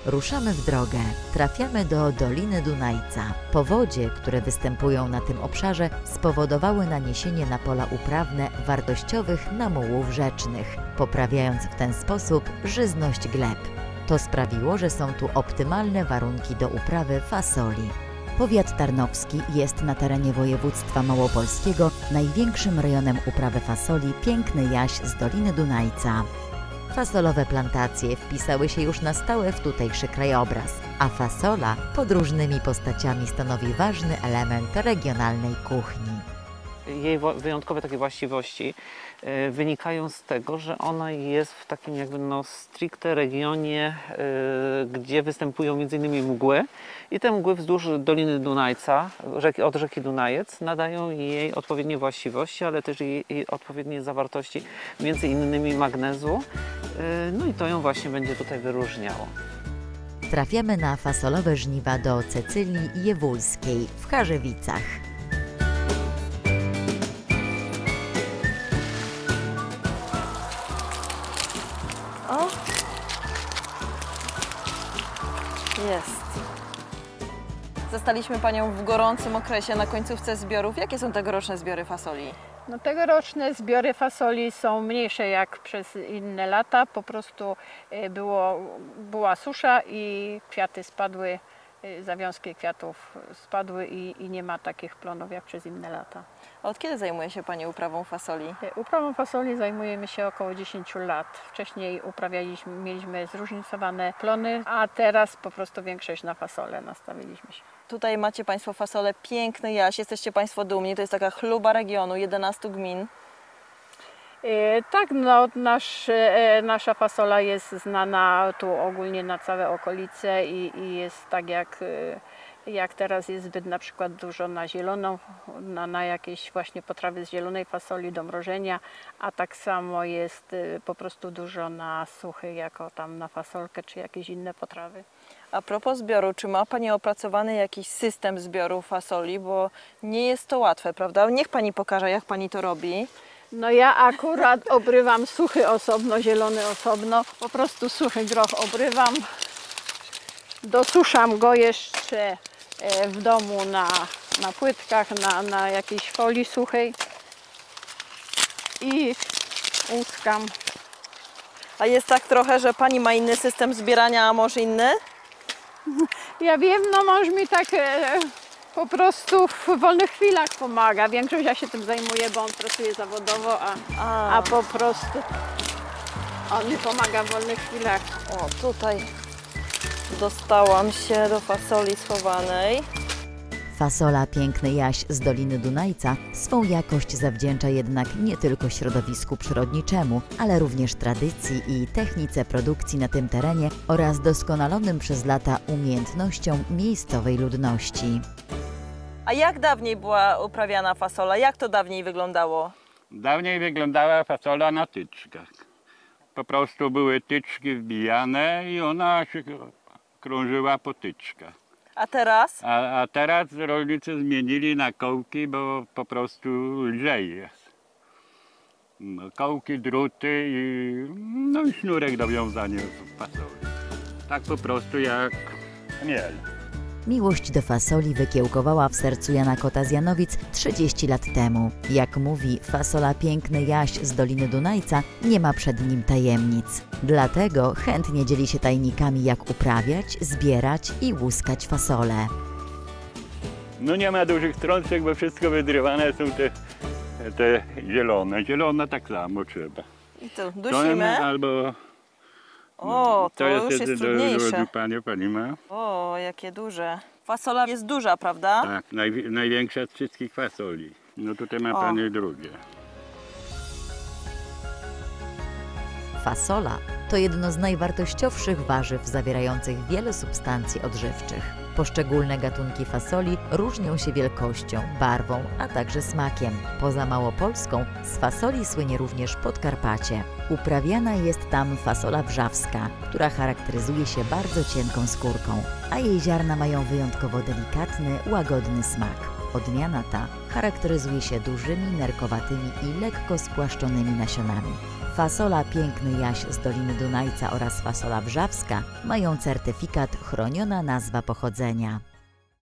Ruszamy w drogę. Trafiamy do Doliny Dunajca. Powodzie, które występują na tym obszarze, spowodowały naniesienie na pola uprawne wartościowych namułów rzecznych, poprawiając w ten sposób żyzność gleb. To sprawiło, że są tu optymalne warunki do uprawy fasoli. Powiat tarnowski jest na terenie województwa małopolskiego największym rejonem uprawy fasoli Piękny Jaś z Doliny Dunajca. Fasolowe plantacje wpisały się już na stałe w tutejszy krajobraz, a fasola pod różnymi postaciami stanowi ważny element regionalnej kuchni. Jej wyjątkowe takie właściwości wynikają z tego, że ona jest w takim jakby stricte regionie, gdzie występują m.in. mgły i te mgły wzdłuż Doliny Dunajca, od rzeki Dunajec, nadają jej odpowiednie właściwości, ale też jej odpowiednie zawartości, m.in. magnezu, no i to ją właśnie będzie tutaj wyróżniało. Trafiamy na fasolowe żniwa do Cecylii Jewulskiej w Charzewicach. O! Jest. Zastaliśmy Panią w gorącym okresie na końcówce zbiorów. Jakie są tegoroczne zbiory fasoli? No, tegoroczne zbiory fasoli są mniejsze jak przez inne lata. Po prostu była susza i kwiaty spadły, zawiązki kwiatów spadły i nie ma takich plonów jak przez inne lata. A od kiedy zajmuje się Pani uprawą fasoli? Uprawą fasoli zajmujemy się około 10 lat. Wcześniej mieliśmy zróżnicowane plony, a teraz po prostu większość na fasolę nastawiliśmy się. Tutaj macie Państwo fasolę Piękny Jaś, jesteście Państwo dumni, to jest taka chluba regionu, 11 gmin. Tak, no, nasza fasola jest znana tu ogólnie na całe okolice i jest tak jak teraz jest zbyt na przykład dużo na zieloną, na jakieś właśnie potrawy z zielonej fasoli do mrożenia, a tak samo jest po prostu dużo na suchy, jako tam na fasolkę czy jakieś inne potrawy. A propos zbioru, czy ma Pani opracowany jakiś system zbioru fasoli, bo nie jest to łatwe, prawda? Niech Pani pokaże, jak Pani to robi. No ja akurat obrywam suchy osobno, zielony osobno, po prostu suchy groch obrywam, dosuszam go jeszcze w domu na płytkach, na jakiejś folii suchej i łuskam. A jest tak trochę, że Pani ma inny system zbierania, a mąż inny? Ja wiem, no mąż mi tak po prostu w wolnych chwilach pomaga. Większość ja się tym zajmuję, bo on pracuje zawodowo, a po prostu on mi pomaga w wolnych chwilach. O, tutaj dostałam się do fasoli schowanej. Fasola Piękny Jaś z Doliny Dunajca swą jakość zawdzięcza jednak nie tylko środowisku przyrodniczemu, ale również tradycji i technice produkcji na tym terenie oraz doskonalonym przez lata umiejętnościom miejscowej ludności. A jak dawniej była uprawiana fasola? Jak to dawniej wyglądało? Dawniej wyglądała fasola na tyczkach. Po prostu były tyczki wbijane i ona się krążyła po tyczkach. A teraz? A teraz rolnicy zmienili na kołki, bo po prostu lżej jest. No, kołki, druty i sznurek do wiązania fasoli. Tak po prostu jak miel. Miłość do fasoli wykiełkowała w sercu Jana Kota z Janowic 30 lat temu. Jak mówi, fasola Piękny Jaś z Doliny Dunajca nie ma przed nim tajemnic. Dlatego chętnie dzieli się tajnikami, jak uprawiać, zbierać i łuskać fasolę. No nie ma dużych strączek, bo wszystko wydrywane są te zielone. Zielone tak samo trzeba. I to dusimy. Albo... O, to już jest trudniejsze. Pani ma. O, jakie duże. Fasola jest duża, prawda? Tak, największa z wszystkich fasoli. No tutaj ma Pani drugie. Fasola to jedno z najwartościowszych warzyw zawierających wiele substancji odżywczych. Poszczególne gatunki fasoli różnią się wielkością, barwą, a także smakiem. Poza Małopolską z fasoli słynie również Podkarpacie. Uprawiana jest tam fasola wrzawska, która charakteryzuje się bardzo cienką skórką, a jej ziarna mają wyjątkowo delikatny, łagodny smak. Odmiana ta charakteryzuje się dużymi, nerkowatymi i lekko spłaszczonymi nasionami. Fasola Piękny Jaś z Doliny Dunajca oraz fasola wrzawska mają certyfikat Chroniona nazwa pochodzenia.